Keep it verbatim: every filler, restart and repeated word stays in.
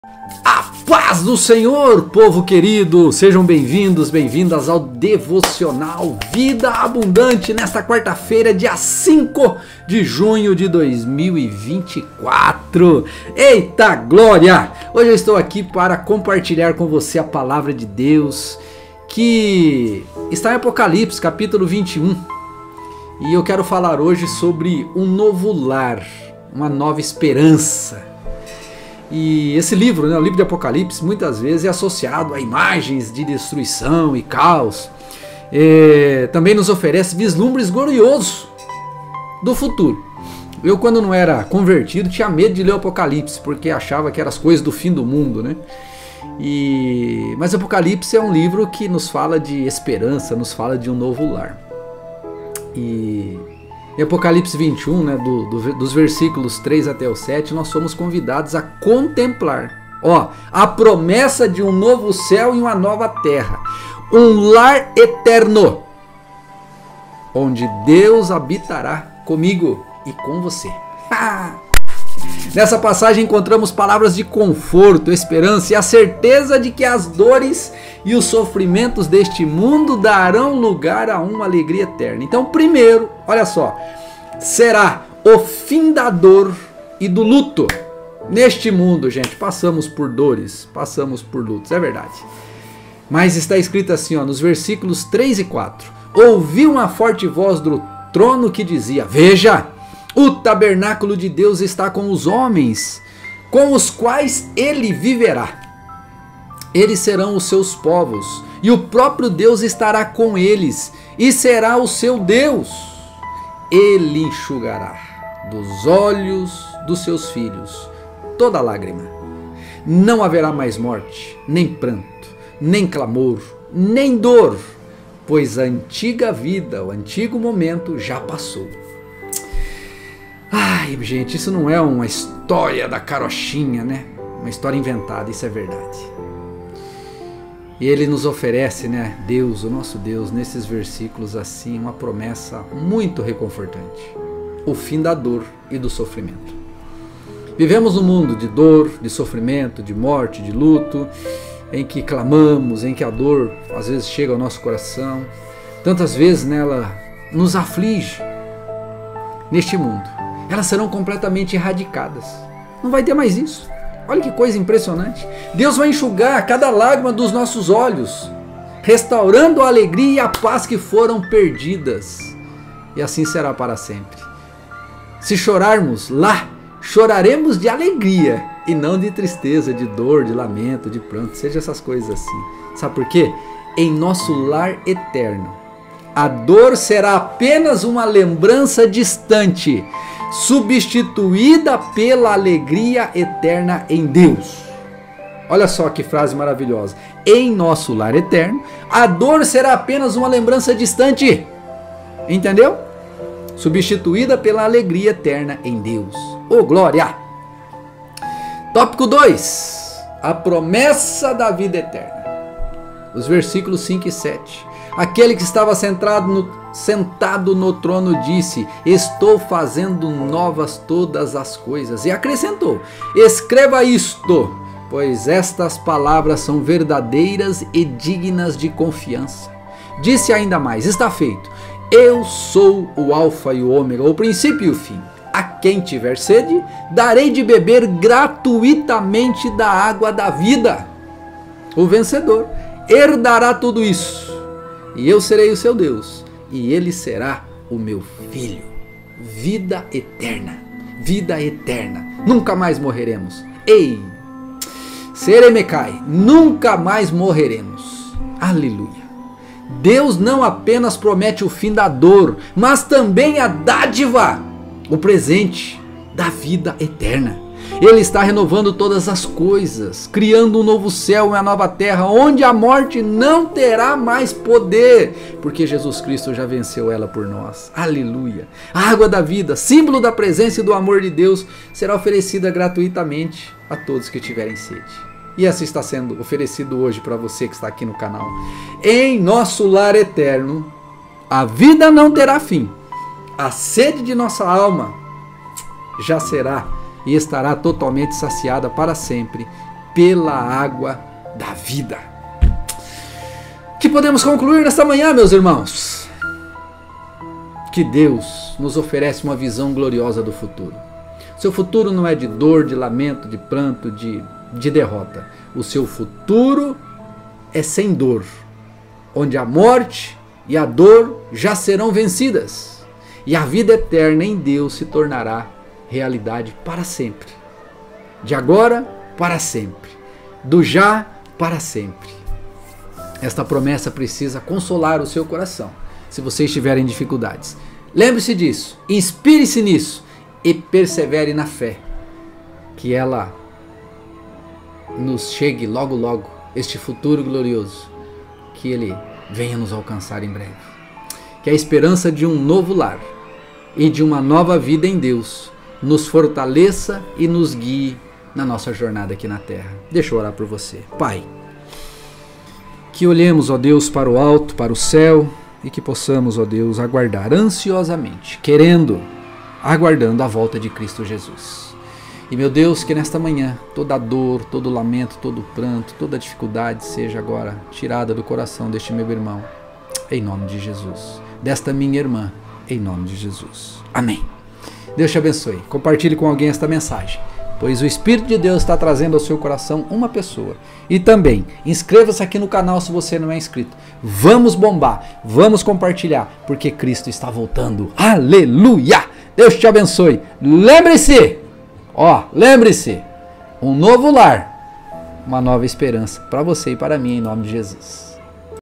A paz do Senhor, povo querido, sejam bem-vindos, bem-vindas ao Devocional Vida Abundante, nesta quarta-feira, dia cinco de junho de dois mil e vinte e quatro. Eita glória! Hoje eu estou aqui para compartilhar com você a palavra de Deus, que está em Apocalipse, capítulo vinte e um, e eu quero falar hoje sobre um novo lar, uma nova esperança. E esse livro, né, o livro de Apocalipse, muitas vezes é associado a imagens de destruição e caos. É, também nos oferece vislumbres gloriosos do futuro. Eu, quando não era convertido, tinha medo de ler o Apocalipse, porque achava que eram as coisas do fim do mundo, né? E, mas Apocalipse é um livro que nos fala de esperança, nos fala de um novo lar. E em Apocalipse vinte e um, né, do, do, dos versículos três até o sete, nós somos convidados a contemplar, ó, a promessa de um novo céu e uma nova terra, um lar eterno, onde Deus habitará comigo e com você. Nessa passagem encontramos palavras de conforto, esperança e a certeza de que as dores e os sofrimentos deste mundo darão lugar a uma alegria eterna. Então, primeiro, olha só, será o fim da dor e do luto. Neste mundo, gente, passamos por dores, passamos por lutos, é verdade. Mas está escrito assim, ó, nos versículos três e quatro. Ouvi uma forte voz do trono que dizia: veja, o tabernáculo de Deus está com os homens, com os quais ele viverá. Eles serão os seus povos, e o próprio Deus estará com eles, e será o seu Deus. Ele enxugará dos olhos dos seus filhos toda lágrima. Não haverá mais morte, nem pranto, nem clamor, nem dor, pois a antiga vida, o antigo momento já passou. Ai, gente, isso não é uma história da carochinha, né? Uma história inventada, isso é verdade. E ele nos oferece, né, Deus, o nosso Deus, nesses versículos assim, uma promessa muito reconfortante. O fim da dor e do sofrimento. Vivemos um mundo de dor, de sofrimento, de morte, de luto, em que clamamos, em que a dor às vezes chega ao nosso coração. Tantas vezes, né, ela nos aflige neste mundo. Elas serão completamente erradicadas. Não vai ter mais isso. Olha que coisa impressionante. Deus vai enxugar cada lágrima dos nossos olhos, restaurando a alegria e a paz que foram perdidas. E assim será para sempre. Se chorarmos lá, choraremos de alegria e não de tristeza, de dor, de lamento, de pranto, seja essas coisas assim. Sabe por quê? Em nosso lar eterno, a dor será apenas uma lembrança distante, substituída pela alegria eterna em Deus. Olha só que frase maravilhosa. Em nosso lar eterno, a dor será apenas uma lembrança distante. Entendeu? Substituída pela alegria eterna em Deus. Oh, glória! Tópico dois. A promessa da vida eterna. Os versículos cinco e sete. Aquele que estava sentado no, sentado no trono disse: estou fazendo novas todas as coisas. E acrescentou: escreva isto, pois estas palavras são verdadeiras e dignas de confiança. Disse ainda mais: está feito. Eu sou o alfa e o ômega, o princípio e o fim. A quem tiver sede, darei de beber gratuitamente da água da vida. O vencedor herdará tudo isso. E eu serei o seu Deus, e ele será o meu filho. Vida eterna, vida eterna. Nunca mais morreremos. Ei, Seremecai, nunca mais morreremos. Aleluia. Deus não apenas promete o fim da dor, mas também a dádiva, o presente da vida eterna. Ele está renovando todas as coisas, criando um novo céu e uma nova terra, onde a morte não terá mais poder, porque Jesus Cristo já venceu ela por nós. Aleluia! A água da vida, símbolo da presença e do amor de Deus, será oferecida gratuitamente a todos que tiverem sede. E essa está sendo oferecido hoje para você que está aqui no canal. Em nosso lar eterno, a vida não terá fim. A sede de nossa alma já será e estará totalmente saciada para sempre pela água da vida. Que podemos concluir nesta manhã, meus irmãos? Que Deus nos oferece uma visão gloriosa do futuro. Seu futuro não é de dor, de lamento, de pranto, de, de derrota. O seu futuro é sem dor, onde a morte e a dor já serão vencidas. E a vida eterna em Deus se tornará realidade para sempre. De agora para sempre. Do já para sempre. Esta promessa precisa consolar o seu coração, se você estiver em dificuldades. Lembre-se disso, inspire-se nisso e persevere na fé, que ela nos chegue logo logo, este futuro glorioso, que Ele venha nos alcançar em breve. Que a esperança de um novo lar e de uma nova vida em Deus nos fortaleça e nos guie na nossa jornada aqui na terra. Deixa eu orar por você. Pai, que olhemos, ó Deus, para o alto, para o céu, e que possamos, ó Deus, aguardar ansiosamente, querendo, aguardando a volta de Cristo Jesus. E, meu Deus, que nesta manhã toda dor, todo lamento, todo pranto, toda dificuldade seja agora tirada do coração deste meu irmão, em nome de Jesus. Desta minha irmã, em nome de Jesus. Amém. Deus te abençoe. Compartilhe com alguém esta mensagem, pois o Espírito de Deus está trazendo ao seu coração uma pessoa. E também, inscreva-se aqui no canal se você não é inscrito. Vamos bombar, vamos compartilhar, porque Cristo está voltando. Aleluia! Deus te abençoe. Lembre-se, ó, lembre-se, um novo lar, uma nova esperança para você e para mim, em nome de Jesus.